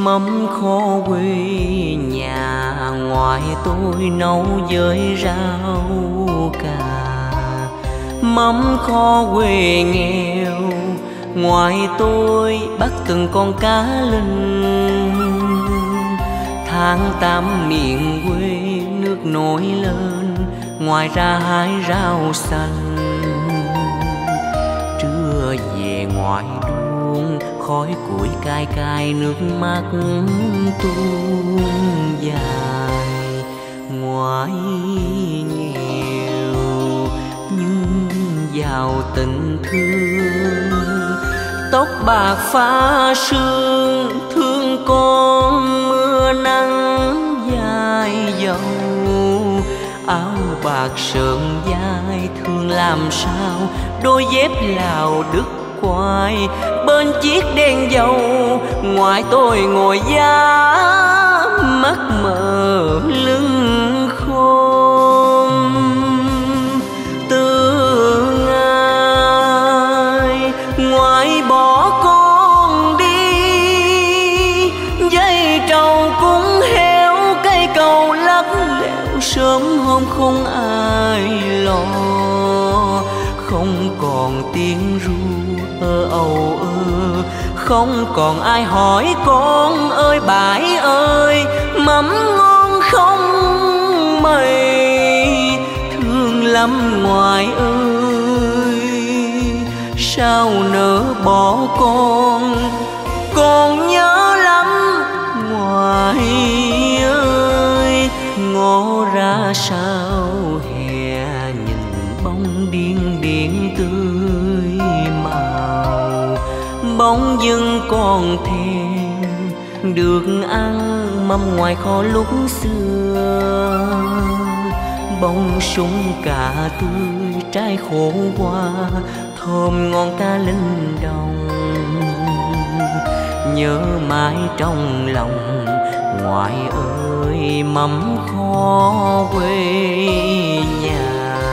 Mắm kho quê nhà, ngoài tôi nấu với rau cà. Mắm kho quê nghèo, ngoài tôi bắt từng con cá linh. Tháng 8 miền quê nước nổi lên, ngoài ra hái rau xanh. Trưa về ngoài đuông, khói củi cay cay nước mắt tuôn dài. Ngoài nghèo nhưng giàu tình thương, tóc bạc phá sương thương con mưa nắng dài dầu. Áo bạc sợn vai thương làm sao, đôi dép Lào đứt quai bên chiếc đèn dầu. Ngoài tôi ngồi giá mắt mờ lưng khom. Từ ngày ngoại bỏ con đi, dây trầu cũng héo, cây cầu lắc lẻo sớm hôm không ai lo. Không còn tiếng ru âu ơ, không còn ai hỏi con ơi bãi ơi, mắm ngon không mày, thương lắm ngoại ơi. Sao nỡ bỏ con nhớ lắm ngoại ơi. Ngó ra sao hè nhìn bóng điên điên tươi màu, bóng dưng còn thèm được ăn mâm ngoài kho lúc xưa. Bông súng cà tươi trái khổ qua, thơm ngon cá linh đồng. Nhớ mãi trong lòng ngoại ơi, mắm kho quê nhà.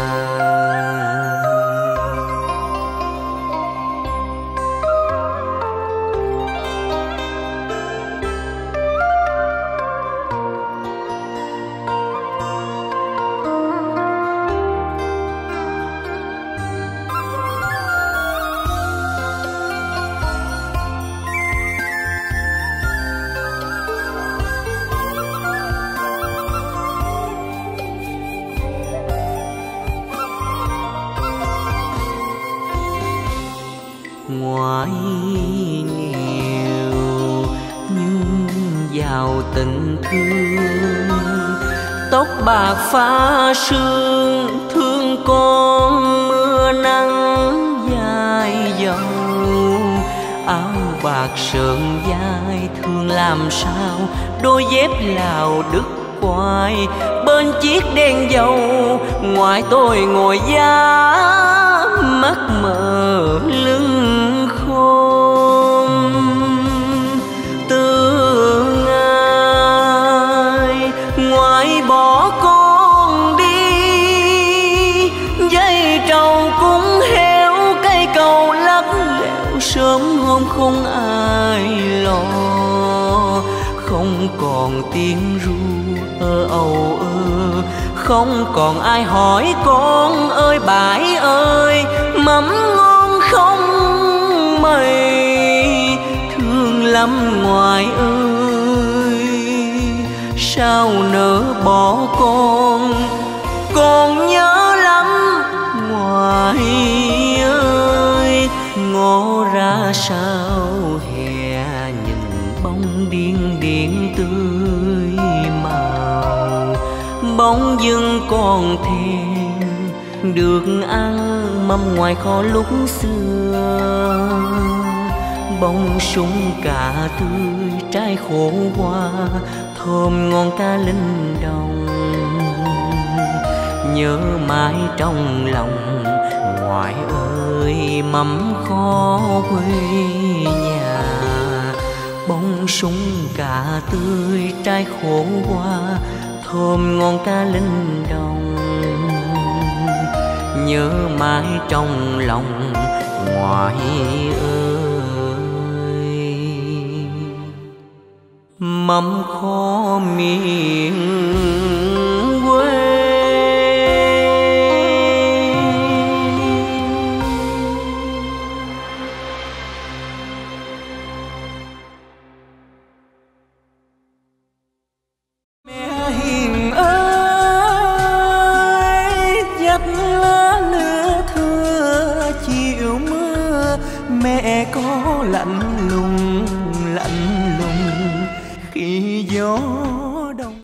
Ngoài nghèo nhưng giàu tình thương, tóc bạc phá sương thương con mưa nắng dài dầu. Áo bạc sợn vai thương làm sao, đôi dép Lào đứt quai bên chiếc đèn dầu. Ngoài tôi ngồi giá mắt mờ lưng khom. Từ ngày ngoại bỏ con đi, dây trầu cũng héo, cây cầu lắc lẻo sớm hôm không ai lo. Không còn tiếng ru âu ơ, không còn ai hỏi con ơi bãi ơi, mắm ngon không mày, thương lắm ngoại ơi. Sao nỡ bỏ con nhớ lắm ngoại ơi. Ngó ra sao hè nhìn bóng điên điên tươi màu, bóng dưng còn thèm được ăn mâm ngoài kho lúc xưa. Bông súng cà tươi trái khổ qua, thơm ngon cá linh đồng. Nhớ mãi trong lòng ngoại ơi, mắm kho quê nhà. Bông súng cà tươi trái khổ qua, thơm ngon cá linh đồng. Nhớ mãi trong lòng ngoại ơi. mâm khó miền quê. Mẹ hiền ơi, dắt lá nửa thưa chiều mưa, mẹ có lạnh lùng khi gió